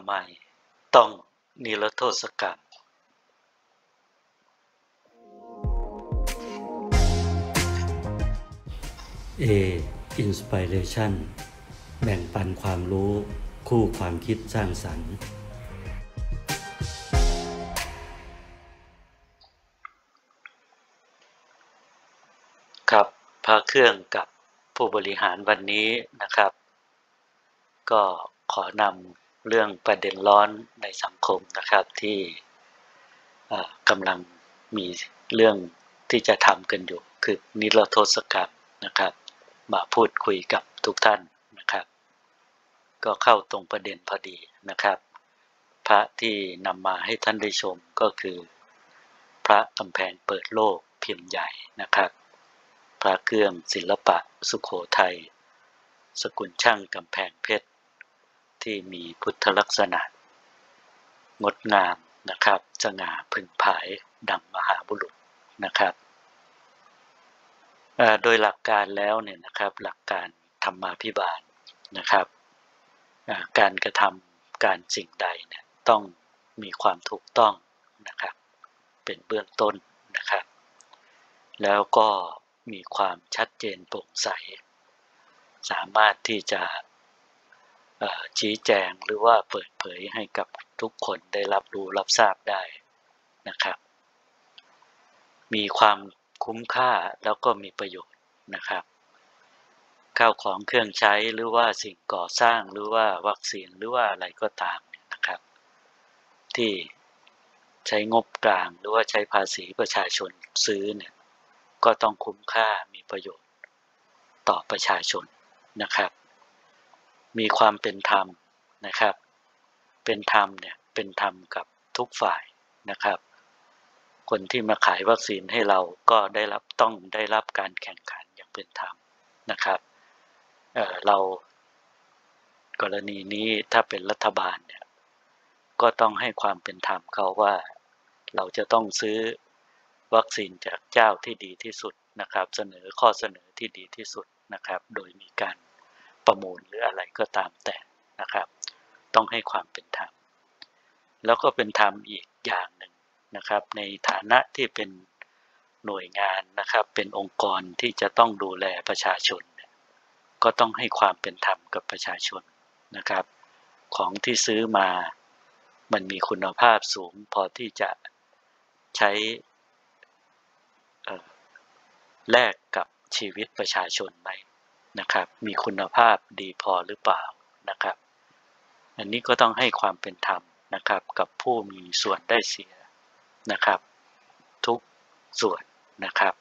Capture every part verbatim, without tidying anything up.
ไมต้องนิรโทษกรรม A Inspiration แบ่งปันความรู้คู่ความคิดสร้างสรรค์ครับพระเครื่องกับผู้บริหารวันนี้นะครับก็ขอนำเรื่องประเด็นร้อนในสังคมนะครับที่กำลังมีเรื่องที่จะทำกันอยู่คือนิรโทษกรรมนะครับมาพูดคุยกับทุกท่านนะครับก็เข้าตรงประเด็นพอดีนะครับพระที่นำมาให้ท่านได้ชมก็คือพระกำแพงเปิดโลกพิมพ์ใหญ่นะครับพระเครื่องศิลปะสุโขทัยสกุลช่างกำแพงเพชรที่มีพุทธลักษณะงดงามนะครับสง่าผึ่งผายดังมหาบุรุษนะครับโดยหลักการแล้วเนี่ยนะครับหลักการธรรมาภิบาลนะครับการกระทำการสิ่งใดเนี่ยต้องมีความถูกต้องนะครับเป็นเบื้องต้นนะครับแล้วก็มีความชัดเจนโปร่งใสสามารถที่จะชี้แจงหรือว่าเปิดเผยให้กับทุกคนได้รับรู้รับทราบได้นะครับมีความคุ้มค่าแล้วก็มีประโยชน์นะครับข้าวของเครื่องใช้หรือว่าสิ่งก่อสร้างหรือว่าวัคซีนหรือว่าอะไรก็ตามนะครับที่ใช้งบกลางหรือว่าใช้ภาษีประชาชนซื้อเนี่ยก็ต้องคุ้มค่ามีประโยชน์ต่อประชาชนนะครับมีความเป็นธรรมนะครับเป็นธรรมเนี่ยเป็นธรรมกับทุกฝ่ายนะครับคนที่มาขายวัคซีนให้เราก็ได้รับต้องได้รับการแข่งขันอย่างเป็นธรรมนะครับเอ่อเรากรณีนี้ถ้าเป็นรัฐบาลเนี่ยก็ต้องให้ความเป็นธรรมเขาว่าเราจะต้องซื้อวัคซีนจากเจ้าที่ดีที่สุดนะครับเสนอข้อเสนอที่ดีที่สุดนะครับโดยมีการประมูลหรืออะไรก็ตามแต่นะครับต้องให้ความเป็นธรรมแล้วก็เป็นธรรมอีกอย่างหนึ่งนะครับในฐานะที่เป็นหน่วยงานนะครับเป็นองค์กรที่จะต้องดูแลประชาชนก็ต้องให้ความเป็นธรรมกับประชาชนนะครับของที่ซื้อมามันมีคุณภาพสูงพอที่จะใช้แลกกับชีวิตประชาชนไหมนะครับมีคุณภาพดีพอหรือเปล่านะครับอันนี้ก็ต้องให้ความเป็นธรรมนะครับกับผู้มีส่วนได้เสียนะครับทุกส่วนนะครับ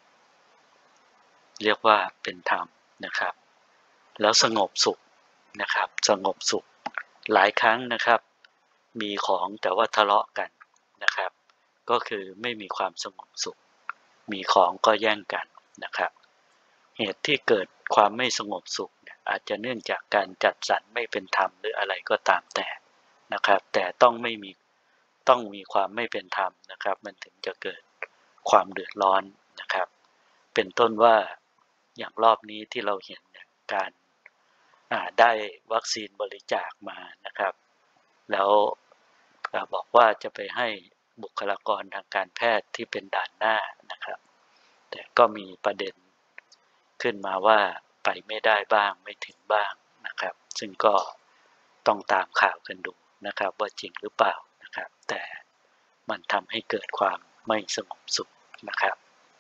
เรียกว่าเป็นธรรมนะครับแล้วสงบสุขนะครับสงบสุขหลายครั้งนะครับมีของแต่ว่าทะเลาะกันนะครับก็คือไม่มีความสงบสุขมีของก็แย่งกันนะครับเหตุที่เกิดความไม่สงบสุขเนี่ยอาจจะเนื่องจากการจัดสรรไม่เป็นธรรมหรืออะไรก็ตามแต่นะครับแต่ต้องไม่มีต้องมีความไม่เป็นธรรมนะครับมันถึงจะเกิดความเดือดร้อนนะครับเป็นต้นว่าอย่างรอบนี้ที่เราเห็นเนี่ยการได้วัคซีนบริจาคมานะครับแล้วบอกว่าจะไปให้บุคลากรทางการแพทย์ที่เป็นด่านหน้านะครับแต่ก็มีประเด็นขึ้นมาว่าไปไม่ได้บ้างไม่ถึงบ้างนะครับซึ่งก็ต้องตามข่าวกันดูนะครับว่าจริงหรือเปล่านะครับแต่มันทำให้เกิดความไม่สงบสุขนะครับ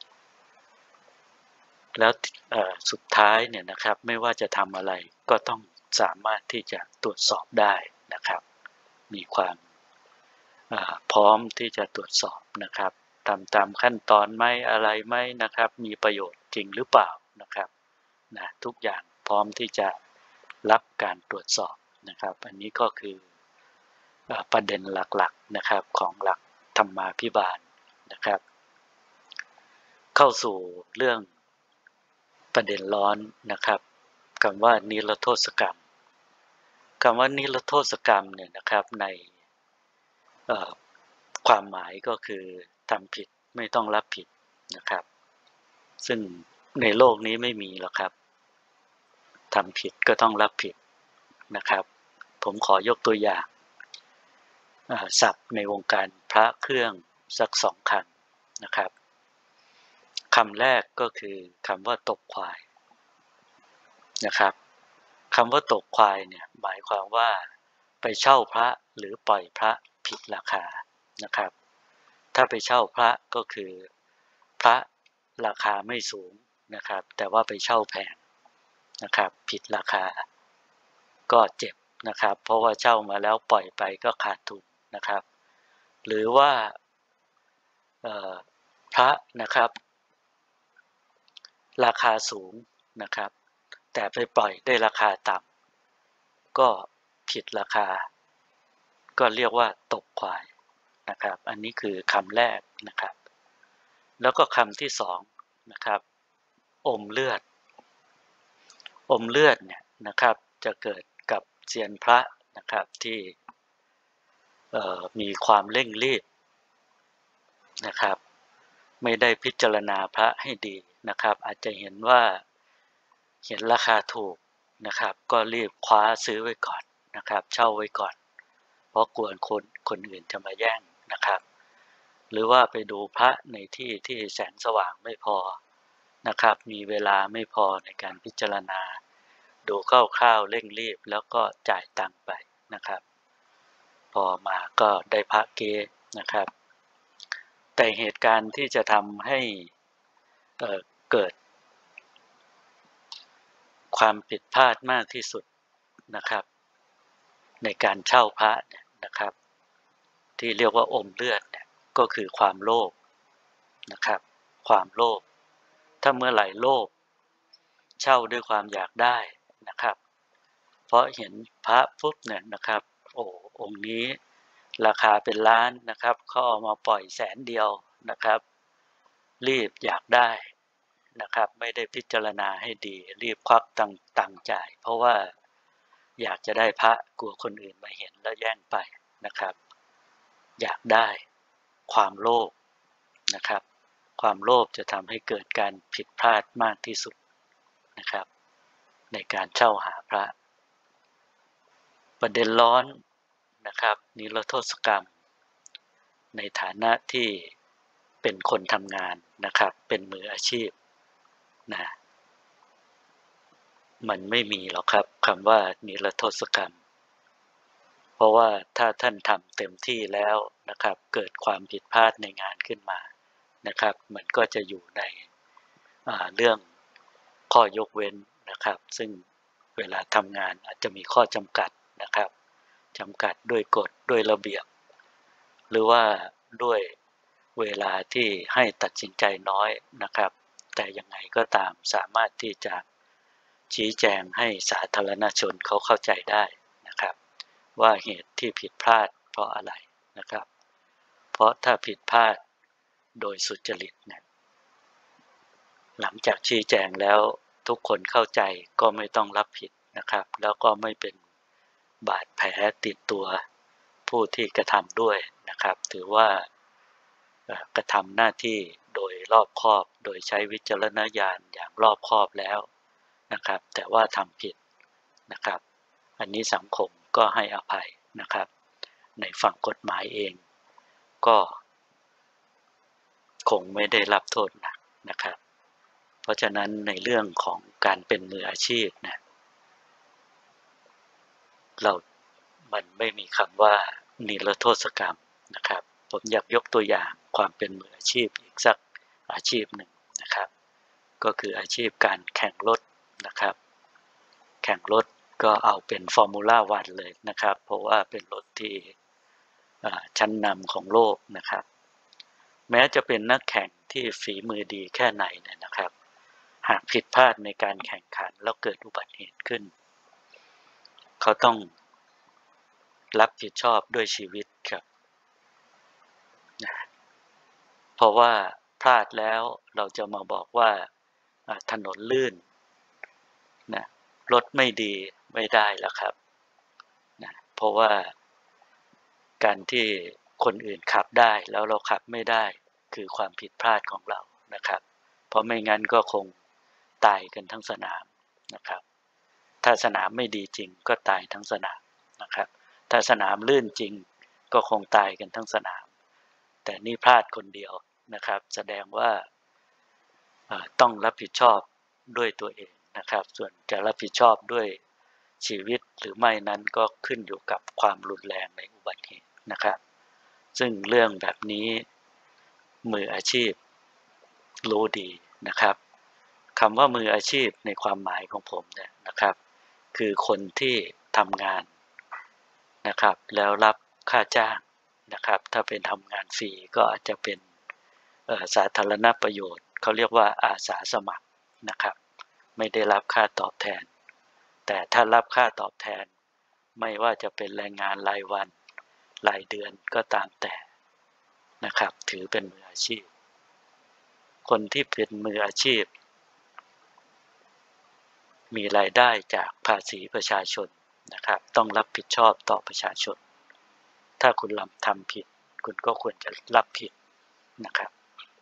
แล้วสุดท้ายเนี่ยนะครับไม่ว่าจะทำอะไรก็ต้องสามารถที่จะตรวจสอบได้นะครับมีความพร้อมที่จะตรวจสอบนะครับทำตามขั้นตอนไหมอะไรไหมนะครับมีประโยชน์จริงหรือเปล่านะครับนะทุกอย่างพร้อมที่จะรับการตรวจสอบนะครับอันนี้ก็คือประเด็นหลักๆนะครับของหลักธรรมาภิบาลนะครับเข้าสู่เรื่องประเด็นร้อนนะครับคำว่านิรโทษกรรมคำว่านิรโทษกรรมเนี่ยนะครับในความหมายก็คือทำผิดไม่ต้องรับผิดนะครับซึ่งในโลกนี้ไม่มีหรอกครับทำผิดก็ต้องรับผิดนะครับผมขอยกตัวอย่างอ่าศัพท์ในวงการพระเครื่องสักสองคำนะครับคำแรกก็คือคำว่าตกควายนะครับคำว่าตกควายเนี่ยหมายความว่าไปเช่าพระหรือปล่อยพระผิดราคานะครับถ้าไปเช่าพระก็คือพระราคาไม่สูงนะครับแต่ว่าไปเช่าแพงนะครับผิดราคาก็เจ็บนะครับเพราะว่าเช่ามาแล้วปล่อยไปก็ขาดทุนนะครับหรือว่าพระนะครับราคาสูงนะครับแต่ไปปล่อยได้ราคาต่ำก็ผิดราคาก็เรียกว่าตกควายนะครับอันนี้คือคำแรกนะครับแล้วก็คำที่สองนะครับอมเลือดอมเลือดเนี่ยนะครับจะเกิดกับเซียนพระนะครับที่มีความเร่งรีบนะครับไม่ได้พิจารณาพระให้ดีนะครับอาจจะเห็นว่าเห็นราคาถูกนะครับก็รีบคว้าซื้อไว้ก่อนนะครับเช่าไว้ก่อนเพราะกลัวคนคนอื่นจะมาแย่งนะครับหรือว่าไปดูพระในที่ที่แสงสว่างไม่พอนะครับมีเวลาไม่พอในการพิจารณาดูคร่าวๆเร่งรีบแล้วก็จ่ายตังค์ไปนะครับพอมาก็ได้พระเก๊นะครับแต่เหตุการณ์ที่จะทำให้ เอ่อ เกิดความผิดพลาดมากที่สุดนะครับในการเช่าพระเนี่ยนะครับที่เรียกว่าอมเลือดเนี่ยก็คือความโลภนะครับความโลภถ้าเมื่อไหร่โลภเช่าด้วยความอยากได้นะครับเพราะเห็นพระปุ๊บเนี่ยนะครับโอ้องค์นี้ราคาเป็นล้านนะครับเขาเอามาปล่อยแสนเดียวนะครับรีบอยากได้นะครับไม่ได้พิจารณาให้ดีรีบควักตังตังจ่ายเพราะว่าอยากจะได้พระกลัวคนอื่นมาเห็นแล้วแย่งไปนะครับอยากได้ความโลภนะครับความโลภจะทำให้เกิดการผิดพลาดมากที่สุดนะครับในการเช่าหาพระประเด็นร้อนนะครับนิรโทษกรรมในฐานะที่เป็นคนทำงานนะครับเป็นมืออาชีพนะมันไม่มีหรอกครับคำว่านิรโทษกรรมเพราะว่าถ้าท่านทำเต็มที่แล้วนะครับเกิดความผิดพลาดในงานขึ้นมานะครับมันก็จะอยู่ในเรื่องข้อยกเว้นนะครับซึ่งเวลาทำงานอาจจะมีข้อจำกัดนะครับจำกัดด้วยกฎด้วยระเบียบหรือว่าด้วยเวลาที่ให้ตัดสินใจน้อยนะครับแต่ยังไงก็ตามสามารถที่จะชี้แจงให้สาธารณชนเขาเข้าใจได้นะครับว่าเหตุที่ผิดพลาดเพราะอะไรนะครับเพราะถ้าผิดพลาดโดยสุจริตเนี่ยหลังจากชี้แจงแล้วทุกคนเข้าใจก็ไม่ต้องรับผิดนะครับแล้วก็ไม่เป็นบาดแผลติดตัวผู้ที่กระทำด้วยนะครับถือว่ากระทำหน้าที่โดยรอบคอบโดยใช้วิจารณญาณอย่างรอบคอบแล้วนะครับแต่ว่าทำผิดนะครับอันนี้สังคมก็ให้อภัยนะครับในฝั่งกฎหมายเองก็คงไม่ได้รับโทษหนักนะครับเพราะฉะนั้นในเรื่องของการเป็นมืออาชีพนะเรามันไม่มีคำว่านิรโทษกรรมนะครับผมอยากยกตัวอย่างความเป็นมืออาชีพอีกสักอาชีพหนึ่งนะครับก็คืออาชีพการแข่งรถนะครับแข่งรถก็เอาเป็นฟอร์มูล่าวันเลยนะครับเพราะว่าเป็นรถที่ชั้นนำของโลกนะครับแม้จะเป็นนักแข่งที่ฝีมือดีแค่ไหนเนี่ยนะครับหากผิดพลาดในการแข่งขันแล้วเกิดอุบัติเหตุขึ้นเขาต้องรับผิดชอบด้วยชีวิตครับนะเพราะว่าพลาดแล้วเราจะมาบอกว่าถนนลื่นนะรถไม่ดีไม่ได้แล้วครับนะเพราะว่าการที่คนอื่นขับได้แล้วเราขับไม่ได้คือความผิดพลาดของเรานะครับเพราะไม่งั้นก็คงตายกันทั้งสนามนะครับถ้าสนามไม่ดีจริงก็ตายทั้งสนามนะครับถ้าสนามลื่นจริงก็คงตายกันทั้งสนามแต่นี่พลาดคนเดียวนะครับแสดงว่าต้องรับผิดชอบด้วยตัวเองนะครับส่วนจะรับผิดชอบด้วยชีวิตหรือไม่นั้นก็ขึ้นอยู่กับความรุนแรงในอุบัติเหตุนะครับซึ่งเรื่องแบบนี้มืออาชีพรู้ดีนะครับคำว่ามืออาชีพในความหมายของผมเนี่ยนะครับคือคนที่ทำงานนะครับแล้วรับค่าจ้างนะครับถ้าเป็นทำงานฟรีก็อาจจะเป็นสาธารณประโยชน์เขาเรียกว่าอาสาสมัครนะครับไม่ได้รับค่าตอบแทนแต่ถ้ารับค่าตอบแทนไม่ว่าจะเป็นแรงงานรายวันรายเดือนก็ตามแต่นะครับถือเป็นมืออาชีพคนที่เป็นมืออาชีพมีรายได้จากภาษีประชาชนนะครับต้องรับผิดชอบต่อประชาชนถ้าคุณทำผิดคุณก็ควรจะรับผิดนะครับ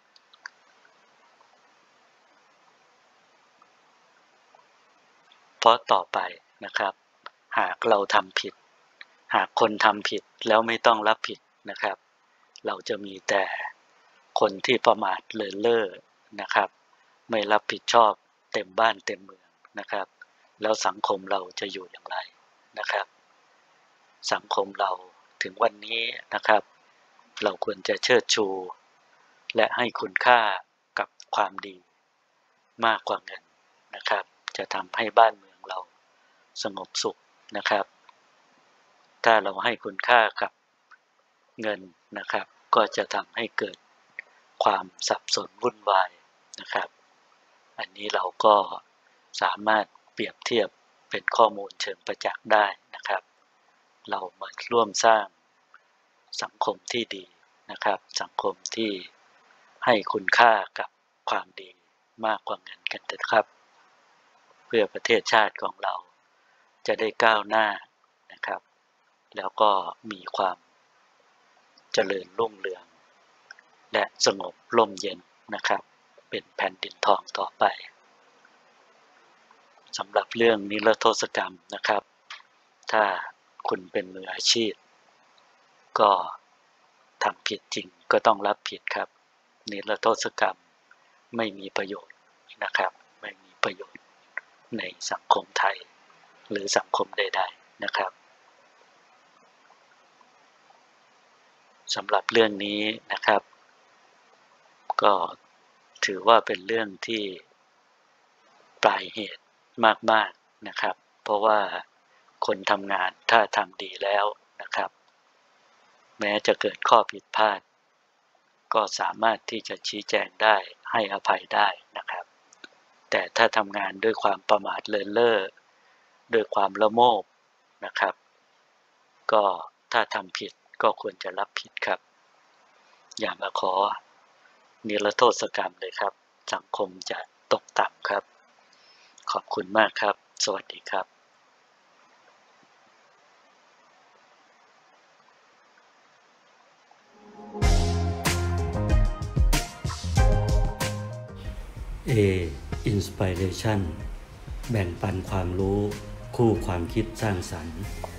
เพราะต่อไปนะครับหากเราทำผิดหากคนทำผิดแล้วไม่ต้องรับผิดนะครับเราจะมีแต่คนที่ประมาทเลินเล่อนะครับไม่รับผิดชอบเต็มบ้านเต็มเมืองนะครับแล้วสังคมเราจะอยู่อย่างไรนะครับสังคมเราถึงวันนี้นะครับเราควรจะเชิดชูและให้คุณค่ากับความดีมากกว่าเงินนะครับจะทำให้บ้านเมืองเราสงบสุขนะครับถ้าเราให้คุณค่ากับเงินนะครับก็จะทำให้เกิดความสับสนวุ่นวายนะครับอันนี้เราก็สามารถเปรียบเทียบเป็นข้อมูลเชิงประจักษ์ได้นะครับเรามาร่วมสร้างสังคมที่ดีนะครับสังคมที่ให้คุณค่ากับความดีมากกว่าเงินกันเถอะครับเพื่อประเทศชาติของเราจะได้ก้าวหน้านะครับแล้วก็มีความเจริญรุ่งเรืองและสงบร่มเย็นนะครับเป็นแผ่นดินทองต่อไปสำหรับเรื่องนิรโทษกรรมนะครับถ้าคุณเป็นมืออาชีพก็ทำผิดจริงก็ต้องรับผิดครับนิรโทษกรรมไม่มีประโยชน์นะครับไม่มีประโยชน์ในสังคมไทยหรือสังคมใดๆนะครับสำหรับเรื่องนี้นะครับก็ถือว่าเป็นเรื่องที่ปลายเหตุมากๆนะครับเพราะว่าคนทำงานถ้าทำดีแล้วนะครับแม้จะเกิดข้อผิดพลาดก็สามารถที่จะชี้แจงได้ให้อภัยได้นะครับแต่ถ้าทำงานด้วยความประมาทเลินเล่อด้วยความละโมบนะครับก็ถ้าทำผิดก็ควรจะรับผิดครับอย่ามาขอนิรโทษกรรมเลยครับสังคมจะตกต่ำครับขอบคุณมากครับสวัสดีครับ A Inspiration แบ่งปันความรู้คู่ความคิดสร้างสรรค์